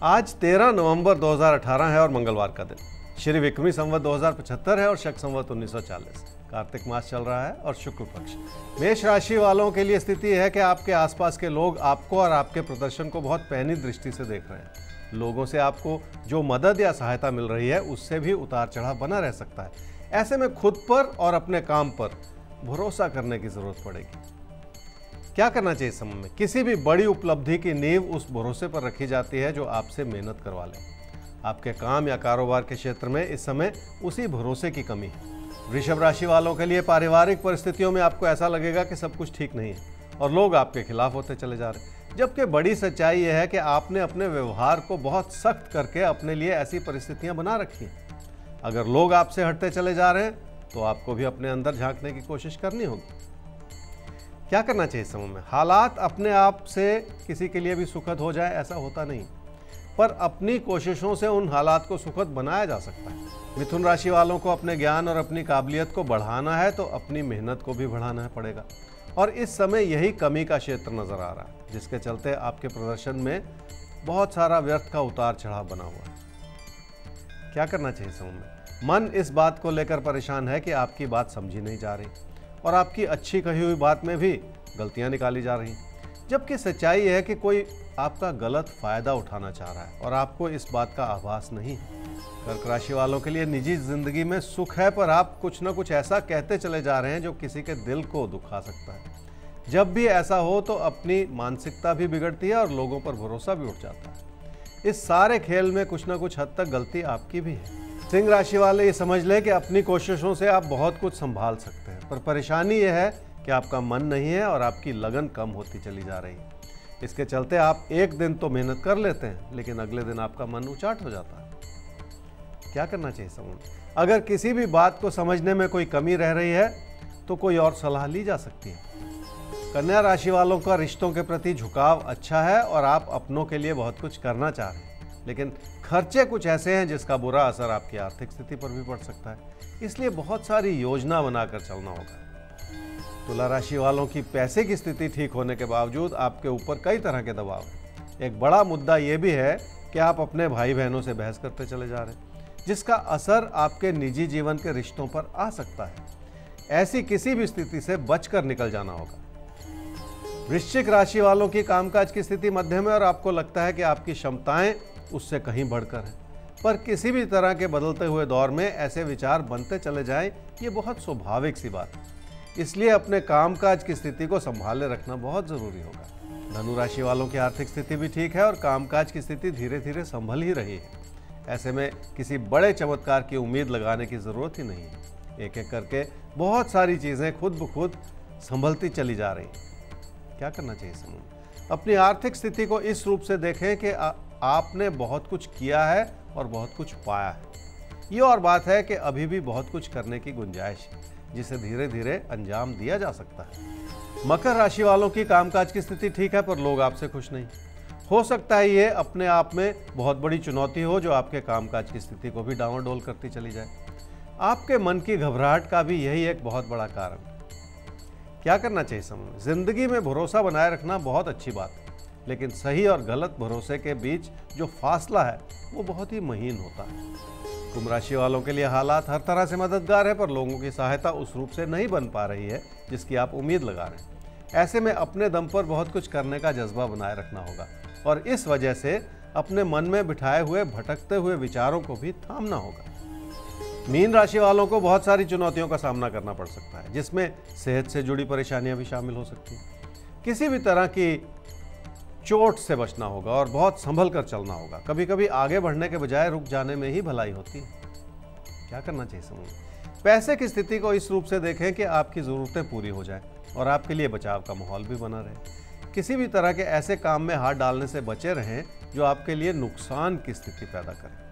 आज 13 नवंबर 2018 है और मंगलवार का दिन। श्री विक्रमी संवत 2075 है और शक संवत 1940। कार्तिक मास चल रहा है और शुक्ल पक्ष। मेष राशि वालों के लिए स्थिति है कि आपके आसपास के लोग आपको और आपके प्रदर्शन को बहुत पैनी दृष्टि से देख रहे हैं। लोगों से आपको जो मदद या सहायता मिल रही है उससे भी उतार चढ़ाव बना रह सकता है। ऐसे में खुद पर और अपने काम पर भरोसा करने की जरूरत पड़ेगी। क्या करना चाहिए इस समय में? किसी भी बड़ी उपलब्धि की नींव उस भरोसे पर रखी जाती है जो आपसे मेहनत करवा ले। आपके काम या कारोबार के क्षेत्र में इस समय उसी भरोसे की कमी है। वृषभ राशि वालों के लिए पारिवारिक परिस्थितियों में आपको ऐसा लगेगा कि सब कुछ ठीक नहीं है और लोग आपके खिलाफ होते चले जा रहे हैं, जबकि बड़ी सच्चाई यह है कि आपने अपने व्यवहार को बहुत सख्त करके अपने लिए ऐसी परिस्थितियां बना रखी हैं। अगर लोग आपसे हटते चले जा रहे हैं तो आपको भी अपने अंदर झांकने की कोशिश करनी होगी। क्या करना चाहिए इस समय में? हालात अपने आप से किसी के लिए भी सुखद हो जाए ऐसा होता नहीं, पर अपनी कोशिशों से उन हालात को सुखद बनाया जा सकता है। मिथुन राशि वालों को अपने ज्ञान और अपनी काबिलियत को बढ़ाना है तो अपनी मेहनत को भी बढ़ाना पड़ेगा और इस समय यही कमी का क्षेत्र नजर आ रहा है, जिसके चलते आपके प्रदर्शन में बहुत सारा व्यर्थ का उतार चढ़ाव बना हुआ है। क्या करना चाहिए इस समय में? मन इस बात को लेकर परेशान है कि आपकी बात समझी नहीं जा रही और आपकी अच्छी कही हुई बात में भी गलतियां निकाली जा रही, जबकि सच्चाई है कि कोई आपका गलत फायदा उठाना चाह रहा है और आपको इस बात का आभास नहीं है। कर्क राशि वालों के लिए निजी जिंदगी में सुख है, पर आप कुछ न कुछ ऐसा कहते चले जा रहे हैं जो किसी के दिल को दुखा सकता है। जब भी ऐसा हो तो अपनी मानसिकता भी बिगड़ती है और लोगों पर भरोसा भी उठ जाता है। इस सारे खेल में कुछ न कुछ हद तक गलती आपकी भी है। सिंह राशि वाले ये समझ लें कि अपनी कोशिशों से आप बहुत कुछ संभाल सकते हैं, पर परेशानी यह है कि आपका मन नहीं है और आपकी लगन कम होती चली जा रही है। इसके चलते आप एक दिन तो मेहनत कर लेते हैं, लेकिन अगले दिन आपका मन उचाट हो जाता है। क्या करना चाहिए समूह? अगर किसी भी बात को समझने में कोई कमी रह रही है तो कोई और सलाह ली जा सकती है। कन्या राशि वालों का रिश्तों के प्रति झुकाव अच्छा है और आप अपनों के लिए बहुत कुछ करना चाह रहे हैं, लेकिन खर्चे कुछ ऐसे हैं जिसका बुरा असर आपकी आर्थिक स्थिति पर भी पड़ सकता है, इसलिए बहुत सारी योजना बनाकर चलना होगा। तुला राशि वालों की पैसे की स्थिति ठीक होने के बावजूद आपके ऊपर कई तरह के दबाव है। एक बड़ा मुद्दा यह भी है कि आप अपने भाई बहनों से बहस करते चले जा रहे हैं, जिसका असर आपके निजी जीवन के रिश्तों पर आ सकता है। ऐसी किसी भी स्थिति से बचकर निकल जाना होगा। वृश्चिक राशि वालों की कामकाज की स्थिति मध्यम है और आपको लगता है कि आपकी क्षमताएं उससे कहीं बढ़कर हैं, पर किसी भी तरह के बदलते हुए दौर में ऐसे विचार बनते चले जाएं, ये बहुत स्वाभाविक सी बात है। इसलिए अपने कामकाज की स्थिति को संभाले रखना बहुत जरूरी होगा। धनु राशि वालों की आर्थिक स्थिति भी ठीक है और कामकाज की स्थिति धीरे धीरे संभल ही रही है। ऐसे में किसी बड़े चमत्कार की उम्मीद लगाने की जरूरत ही नहीं है। एक एक करके बहुत सारी चीजें खुद ब खुद संभलती चली जा रही हैं। क्या करना चाहिए समूह? अपनी आर्थिक स्थिति को इस रूप से देखें कि आपने बहुत कुछ किया है और बहुत कुछ पाया है। ये और बात है कि अभी भी बहुत कुछ करने की गुंजाइश है, जिसे धीरे धीरे अंजाम दिया जा सकता है। मकर राशि वालों की कामकाज की स्थिति ठीक है, पर लोग आपसे खुश नहीं। हो सकता है ये अपने आप में बहुत बड़ी चुनौती हो जो आपके कामकाज की स्थिति को भी डांवाडोल करती चली जाए। आपके मन की घबराहट का भी यही एक बहुत बड़ा कारण है। क्या करना चाहिए समूह? जिंदगी में भरोसा बनाए रखना बहुत अच्छी बात है, लेकिन सही और गलत भरोसे के बीच जो फासला है वो बहुत ही महीन होता है। कुंभ राशि वालों के लिए हालात हर तरह से मददगार है, पर लोगों की सहायता उस रूप से नहीं बन पा रही है जिसकी आप उम्मीद लगा रहे हैं। ऐसे में अपने दम पर बहुत कुछ करने का जज्बा बनाए रखना होगा और इस वजह से अपने मन में बिठाए हुए भटकते हुए विचारों को भी थामना होगा। मीन राशि वालों को बहुत सारी चुनौतियों का सामना करना पड़ सकता है, जिसमें सेहत से जुड़ी परेशानियां भी शामिल हो सकती हैं। किसी भी तरह की चोट से बचना होगा और बहुत संभल कर चलना होगा। कभी कभी आगे बढ़ने के बजाय रुक जाने में ही भलाई होती है। क्या करना चाहिए समूह? पैसे की स्थिति को इस रूप से देखें कि आपकी जरूरतें पूरी हो जाएं और आपके लिए बचाव का माहौल भी बना रहे। किसी भी तरह के ऐसे काम में हाथ डालने से बचे रहें जो आपके लिए नुकसान की स्थिति पैदा करें।